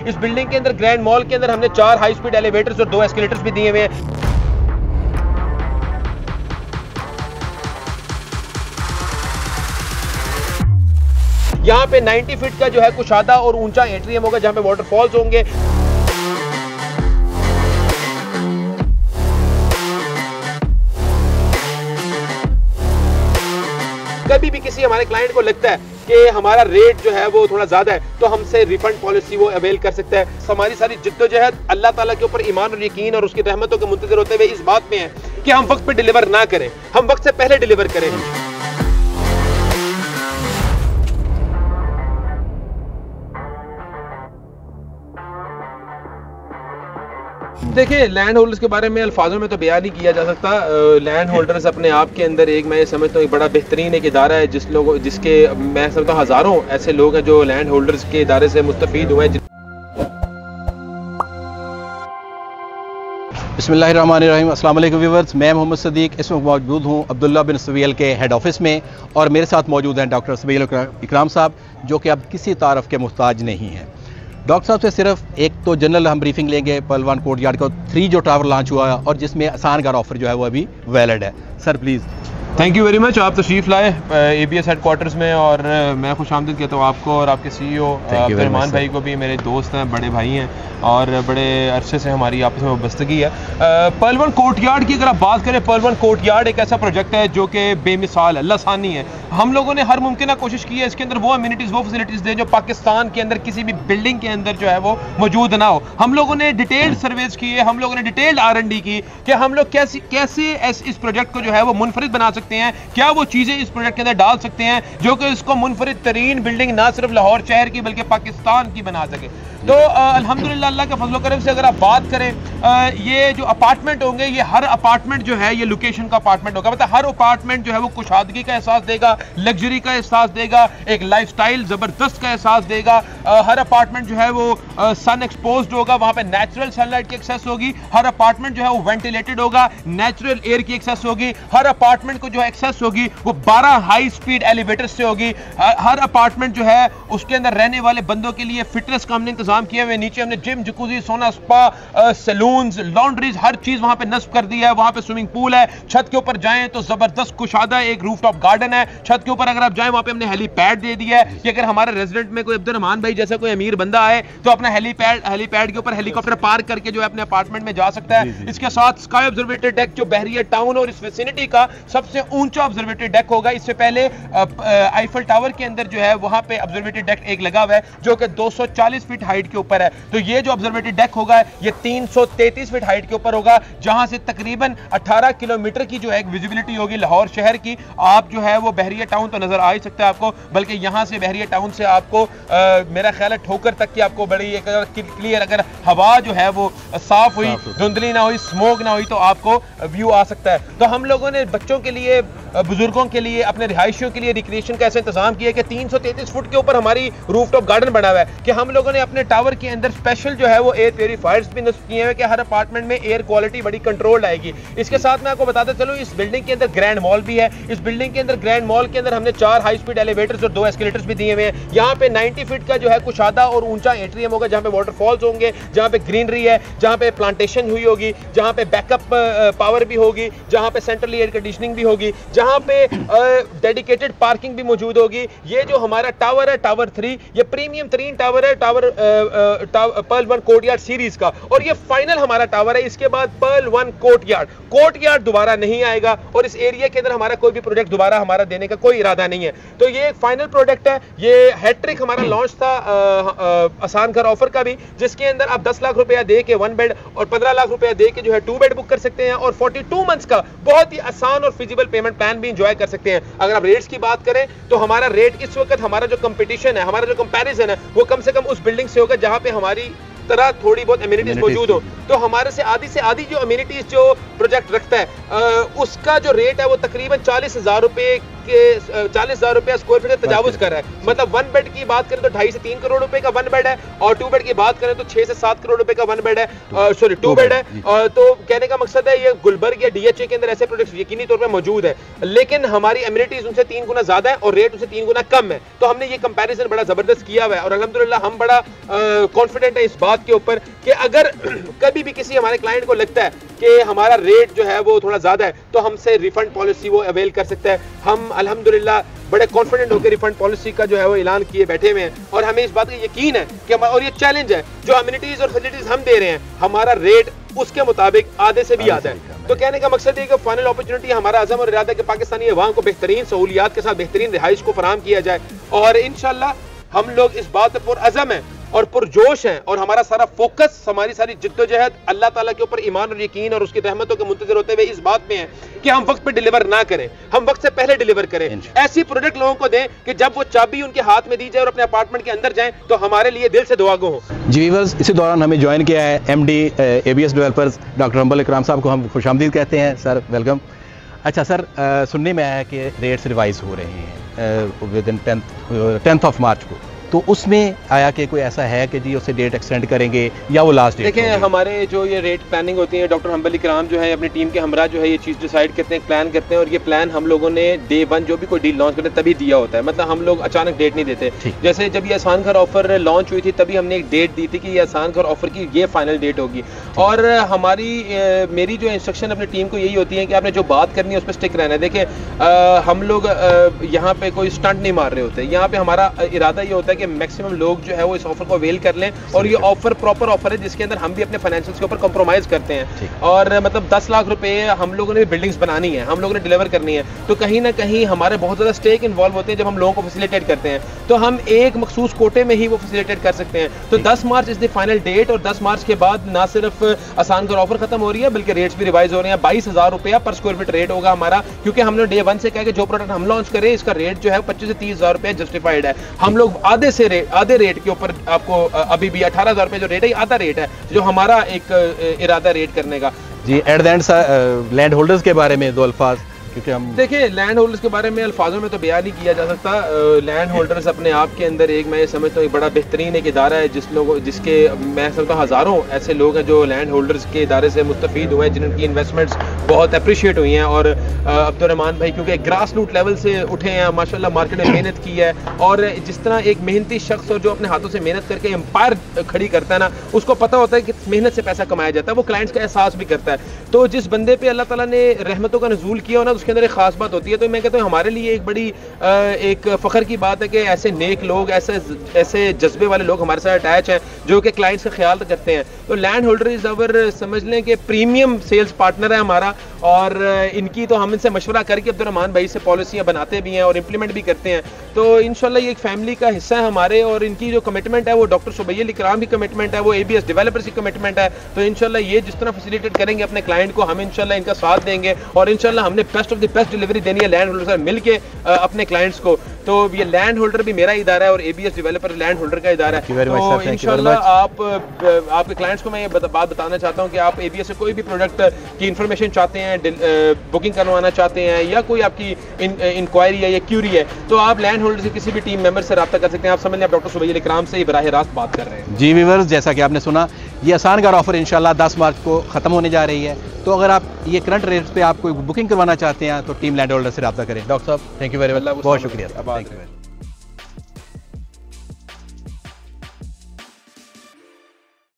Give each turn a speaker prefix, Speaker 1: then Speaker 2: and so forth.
Speaker 1: इस बिल्डिंग के अंदर ग्रैंड मॉल के अंदर हमने 4 हाई स्पीड एलिवेटर्स और 2 एस्केलेटर्स भी दिए हुए हैं। यहाँ पे 90 फीट का जो है कुशादा और ऊंचा एट्रियम होगा जहां पे वाटरफॉल्स होंगे। कभी भी किसी हमारे क्लाइंट को लगता है कि हमारा रेट जो है वो थोड़ा ज्यादा है तो हमसे रिफंड पॉलिसी वो अवेल कर सकता है। हमारी सारी जिद्दोजहद अल्लाह ताला के ऊपर ईमान और यकीन और उसकी रहमतों के मुंतज़िर होते हुए इस बात में है कि हम वक्त पे डिलीवर ना करें, हम वक्त से पहले डिलीवर करें। देखिए, लैंड होल्डर्स के बारे में अल्फाजों में तो बयान नहीं किया जा सकता। लैंड होल्डर्स अपने आप के अंदर एक, मैं समझता हूँ, एक बड़ा बेहतरीन एक इदारा है जिसके मैं समझता हूँ हज़ारों ऐसे लोग हैं जो लैंड होल्डर्स के इदारे से मुस्तफ़ीद हुए हैं।
Speaker 2: बिस्मिल्लाहिर्रहमानिर्रहीम। अस्सलाम वालेकुम व्यूअर्स, मैं मोहम्मद सदीक इस वक्त मौजूद हूँ अब्दुल्ला बिन सवील के हेड ऑफिस में और मेरे साथ मौजूद हैं डॉक्टर सवील इकराम साहब, जो कि अब किसी तारफ़ के मुहताज नहीं हैं। डॉक्टर साहब से सिर्फ एक तो जनरल हम ब्रीफिंग लेंगे पहल 1 कोर्टयार्ड का 3 जो टावर लॉन्च हुआ है और जिसमें आसान घर ऑफर जो है वो अभी वैलिड है। Sir please.
Speaker 1: Thank you very much. आप तशरीफ़ लाए ABS हेडक्वार्टर्स में और मैं खुशामदीद कहता हूँ आपको और आपके CEO रहमान भाई को भी। मेरे दोस्त हैं, बड़े भाई हैं और बड़े अरसे से हमारी आपस में वाबस्तगी है। पहल 1 कोर्टयार्ड की अगर आप बात करें, पहल 1 कोर्टयार्ड एक ऐसा प्रोजेक्ट है जो कि बेमिसाल है, लासानी है। हम लोगों ने हर मुमकिन कोशिश की है इसके अंदर वो अम्यूनिटीज़, वो फैसिलिटीज़ दें जो पाकिस्तान के अंदर किसी भी बिल्डिंग के अंदर जो है वो मौजूद ना हो। हम लोगों ने डिटेल्ड सर्वेज किए, हम लोगों ने डिटेल्ड R&D की कि हम लोग कैसे इस प्रोजेक्ट को जो है वो मुनफरिद बना सकते हैं, क्या वो चीज़ें इस प्रोजेक्ट के अंदर डाल सकते हैं जो कि इसको मुनफरिद तरीन बिल्डिंग ना सिर्फ लाहौर शहर की बल्कि पाकिस्तान की बना सके। तो अल्हम्दुलिल्लाह अल्लाह के फजल करम से अगर आप बात करें, ये जो अपार्टमेंट होंगे, ये हर अपार्टमेंट जो है ये लोकेशन का अपार्टमेंट होगा। मतलब हर अपार्टमेंट जो है वो कुशादगी का एहसास देगा, लग्जरी का एहसास देगा, एक लाइफस्टाइल ज़बरदस्त का एहसास देगा। हर अपार्टमेंट जो है वो सन एक्सपोज्ड होगा, वहाँ पे नेचुरल सनलाइट की एक्सेस होगी। हर अपार्टमेंट जो है वो वेंटिलेटेड होगा, नेचुरल एयर की एक्सेस होगी। हर अपार्टमेंट को जो एक्सेस होगी वो 12 हाई स्पीड एलिवेटर से होगी। हर अपार्टमेंट जो है उसके अंदर रहने वाले बंदों के लिए फिटनेस का हमने इंतजाम किए हुए। नीचे हमने gym, jacuzzi, sauna, spa, salons, laundries, हर चीज वहां पे नस्ब कर दी है। वहां पे स्विमिंग पूल है। छत के ऊपर जाएं तो जबरदस्त कुशादा एक रूफटॉप गार्डन है। छत के ऊपर अगर आप जाएं वहां पे हमने हेलीपैड दे दिया है कि अगर हमारे रेजिडेंट में कोई अब्दुर्रहमान भाई जैसा कोई अमीर बंदा आए तो अपना हेलीपैड के ऊपर हेलीकॉप्टर पार्क करके जो है अपने अपार्टमेंट में जा सकता है। इसके साथ स्काई ऑब्जर्वेटरी डेक जो बहरिया टाउन और इस विसिनिटी का सबसे ऊंचा ऑब्जर्वेटरी डेक होगा। इससे पहले आईफल टावर के अंदर जो है वहां पे ऑब्जर्वेटरी डेक एक लगा हुआ है जो कि 240 फीट हाइट के ऊपर है। तो ये जो ऑब्जर्वेटरी डेक होगा ये 333 फीट हाइट के ऊपर होगा, जहां से तकरीबन 18 किलोमीटर की जो है एक विजिबिलिटी होगी लाहौर शहर की। आप जो है वो बहरिया टाउन तो नजर आ ही सकता है आपको, बल्कि यहां से बहरिया टाउन से आपको मेरा ख्याल है ठोकर तक की आपको बड़ी एक क्लियर, अगर हवा जो है वो साफ हुई, धुंधली ना हुई, स्मोक ना हुई, तो आपको व्यू आ सकता है। तो हम लोगों ने बच्चों के लिए, बुजुर्गों के लिए, अपने रिहायशियों के लिए रिक्रिएशन का ऐसा इंतजाम किया कि 333 फुट के ऊपर हमारी रूफटॉप गार्डन बना हुआ है कि हम लोगों ने अपने टावर के अंदर स्पेशल जो है वो एयर प्यूरीफायर्स भी नस्ब किए हैं कि हर अपार्टमेंट में एयर क्वालिटी बड़ी कंट्रोल्ड आएगी। इसके साथ मैं आपको बताता चलूं, इस बिल्डिंग के अंदर ग्रैंड मॉल भी है। इस बिल्डिंग के अंदर ग्रैंड मॉल के अंदर हमने 4 हाई स्पीड एलिवेटर्स और 2 एस्केलेटर्स भी दिए हुए हैं। यहाँ पे 90 फीट का जो है कुशादा और ऊंचा एट्रियम होगा जहाँ पे वाटरफॉल्स होंगे, जहाँ पे ग्रीनरी है, जहाँ पे प्लांटेशन हुई होगी, जहाँ पे बैकअप पावर भी होगी, जहाँ पे सेंट्रल एयर कंडीशनिंग भी होगी, जहाँ पे डेडिकेटेड पार्किंग भी मौजूद होगी। ये जो हमारा टावर है, टावर 3, ये प्रीमियम तरीन टावर है, टावर पहल 1 कोर्टयार्ड सीरीज का, और ये फाइनल हमारा टावर है। इसके बाद पहल 1 कोर्टयार्ड दोबारा नहीं आएगा और इस एरिया के अंदर हमारा कोई भी प्रोजेक्ट दोबारा हमारा देने का कोई इरादा नहीं है। तो ये एक फाइनल प्रोजेक्ट है। ये हैट्रिक हमारा लॉन्च था आसान घर ऑफर का भी, जिसके अंदर आप 10 लाख रुपया दे के 1 बेड और 15 लाख रुपया दे के जो है 2 बेड बुक कर सकते हैं और 42 मंथ्स का बहुत ही आसान और फिजिबल पेमेंट प्लान भी एंजॉय कर सकते हैं। अगर आप रेट्स की बात करें तो हमारा रेट इस वक्त, हमारा जो कंपटीशन है, हमारा जो कंपैरिजन है, वो कम से कम उस बिल्डिंग से होगा जहां पे हमारी तरह थोड़ी बहुत अम्यूनिटीज मौजूद हो। तो हमारे से आधी जो अम्यूनिटीज जो प्रोजेक्ट रखता है उसका जो रेट है वो तकरीबन 40,000 रुपए स्क्वायर फीट तजावुज कर रहा है। मतलब 1 बेड की बात करें तो 2.5 से 3 करोड़ रुपए का 1 बेड है, और 2 बेड की बात करें तो 6 से 7 करोड़ रुपए का 1 बेड है, सॉरी 2 बेड है। तो कहने का मकसद है ये गुलबर्ग या डीएचए के अंदर ऐसे प्रोजेक्ट्स यकीनी तौर पे मौजूद है, लेकिन हमारी अम्यूनिटीज उनसे 3 गुना ज्यादा है और रेट उनसे 3 गुना कम है। तो हमने ये कंपैरिजन बड़ा जबरदस्त किया हुआ है और अल्हम्दुलिल्लाह हम बड़ा कॉन्फिडेंट है इस बात के ऊपर कि अगर कभी भी किसी हमारे क्लाइंट को लगता है कि हमारा रेट जो है वो थोड़ा ज्यादा है तो हमसे रिफंड पॉलिसी वो अवेल कर सकता है। हम अल्हम्दुलिल्लाह बड़े कॉन्फिडेंट होकर रिफंड पॉलिसी का जो है वो ऐलान किए बैठे हुए हैं और हमें इस बात का यकीन है कि और ये चैलेंज है जो अम्यूनिटीज और फैसिलिटीज हम दे रहे हैं हमारा रेट उसके मुताबिक आधे से भी आधा है। तो कहने का मकसद है कि फाइनल अपॉर्चुनिटी हमारा अज़म और इरादा है कि पाकिस्तानी अवाम को बेहतरीन सहूलियात के साथ बेहतरीन रिहाइश को फराहम किया जाए और इंशाल्लाह हम लोग इस बात पर पुरअज़म है और पुरजोश हैं और हमारा सारा फोकस, हमारी सारी जिद्दोजहद अल्लाह ताला के ऊपर ईमान और यकीन और उसकी रहमतों के मुंतज़िर होते हुए इस बात में है कि हम वक्त पे डिलीवर ना करें, हम वक्त से पहले डिलीवर करें। ऐसी प्रोडक्ट लोगों को दें कि जब वो चाबी उनके हाथ में दी जाए और अपने अपार्टमेंट के अंदर जाएं तो हमारे लिए दिल से दुआगो हो।
Speaker 2: जी व्यूअर्स, इसी दौरान हमें ज्वाइन किया है एमडी एबीएस डेवलपर्स डॉक्टर हम्बल इकराम साहब को हम खुशामदीद कहते हैं। Sir welcome. अच्छा सर, सुनने में आया है कि रेट्स रिवाइज हो रहे हैं with in 10th of March को, तो उसमें आया कि कोई ऐसा है कि जी उसे डेट एक्सटेंड करेंगे या वो लास्ट डेट?
Speaker 1: देखें, हमारे जो ये रेट प्लानिंग होती है डॉक्टर हम्बल इकराम जो है अपनी टीम के हमरा जो है ये चीज़ डिसाइड करते हैं, प्लान करते हैं और ये प्लान हम लोगों ने डे 1 जो भी कोई डील लॉन्च करते हैं तभी दिया होता है। मतलब हम लोग अचानक डेट नहीं देते। जैसे जब ये आसान घर ऑफर लॉन्च हुई थी तभी हमने एक डेट दी थी कि ये आसान घर ऑफर की ये फाइनल डेट होगी और मेरी जो इंस्ट्रक्शन अपनी टीम को यही होती है कि आपने जो बात करनी है उस पर स्टिक रहना है। देखें, हम लोग यहाँ पे कोई स्टंट नहीं मार रहे होते, यहाँ पे हमारा इरादा ये होता है कि मैक्सिमम लोग जो है वो इस ऑफर को अवेल कर लें और ये ऑफर प्रॉपर ऑफर है जिसके अंदर हम भी अपने फाइनेंशियल्स के ऊपर कॉम्प्रोमाइज करते हैं और मतलब 10 लाख रुपए हम लोगों ने बिल्डिंग्स बनानी है, हम लोगों ने डिलीवर करनी है, तो कहीं ना कहीं हमारे बहुत ज़्यादा स्टेक इन्वॉल्व होते हैं जब हम लोगों को फैसिलिटेट करते हैं, तो हम एक मखसूस कोटे में ही वो फैसिलिटेट कर सकते हैं। तो 10 March is the final date और 10 मार्च के बाद ना सिर्फ आसान घर ऑफर खत्म हो रही है बल्कि रेट्स भी रिवाइज हो रहे हैं। 22,000 रुपया पर स्क्वायर फीट रेट होगा हमारा, क्योंकि हमने डे 1 से कहा कि जो प्रोडक्ट हम लॉन्च करें इसका रेट जो है 25 से 30,000 रुपया जस्टिफाइड है। हम लोग आधे रेट के ऊपर आपको अभी भी 18,000 रुपये जो रेट है आधा रेट है जो हमारा एक इरादा रेट करने का।
Speaker 2: जी, at the end land holders के बारे में दो अल्फाज, क्योंकि हम
Speaker 1: देखिए लैंड होल्डर्स के बारे में अल्फाजों में तो बयान नहीं किया जा सकता। लैंड होल्डर्स अपने आप के अंदर एक, मैं ये समझता हूँ, एक बड़ा बेहतरीन एक इदारा है जिसके मैं समझता हूँ हज़ारों ऐसे लोग हैं जो लैंड होल्डर्स के इदारे से मुस्तफ़ीद हुए हैं, जिनकी इन्वेस्टमेंट्स बहुत अप्रिशिएट हुई हैं और अब्दुर्रहमान भाई क्योंकि ग्रास रूट लेवल से उठे हैं, माशाल्लाह मार्केट में मेहनत की है और जिस तरह एक मेहनती शख्स और जो अपने हाथों से मेहनत करके एम्पायर खड़ी करता है ना, उसको पता होता है कि मेहनत से पैसा कमाया जाता है, वो क्लाइंट्स का एहसास भी करता है। तो जिस बंदे पे अल्लाह ताला ने रहमतों का नज़ूल किया हो ना, उसके अंदर एक खास बात होती है। तो मैं कहता हूँ हमारे लिए एक बड़ी एक फ़ख्र की बात है कि ऐसे नेक लोग, ऐसे जज्बे वाले लोग हमारे साथ अटैच हैं जो कि क्लाइंट्स का ख्याल करते हैं। तो लैंड होल्डर इज अवर, समझ लें कि प्रीमियम सेल्स पार्टनर है हमारा और इनकी तो हम इनसे मशवरा करके अब्दुर्रहमान भाई से पॉलिसियाँ बनाते भी हैं और इम्प्लीमेंट भी करते हैं। तो इंशाल्लाह ये एक फैमिली का हिस्सा है हमारे और इनकी जो कमिटमेंट है वो डॉक्टर सुबैल इकराम की कमिटमेंट है, वो एबीएस डेवलपर्स की कमिटमेंट है। तो इंशाल्लाह ये जिस तरह फैसिलिटेट करेंगे अपने क्लाइंट को, हम इंशाल्लाह इनका साथ देंगे और इंशाल्लाह हमने best of the best delivery देनी है लैंड होल्डर से मिल के अपने क्लाइंट्स को। तो ये लैंड होल्डर भी मेरा इदारा है और एबीएस डेवलपर लैंड होल्डर का इदारा है। तो इंशाल्लाह आपके क्लाइंट्स को मैं ये बात बताना चाहता हूँ कि आप एबीएस से कोई भी प्रोडक्ट की इन्फॉर्मेशन चाहते हैं, बुकिंग करवाना चाहते हैं या कोई आपकी इंक्वायरी है या क्यूरी है, तो आप लैंड होल्डर से किसी भी टीम मेंबर से रब्ता कर सकते हैं। आप समझ लें आप डॉक्टर सुबैल इकराम से बराह रास्त बात कर रहे हैं।
Speaker 2: जी व्यूअर्स, जैसा कि आपने सुना, ये आसान घर ऑफर इंशाल्लाह 10 मार्च को ख़त्म होने जा रही है। तो अगर आप ये करंट रेट्स पे आप कोई बुकिंग करवाना चाहते हैं तो टीम लैंड होल्डर से रब्ता करें। डॉक्टर साहब, थैंक यू वेरी मच, बहुत शुक्रिया।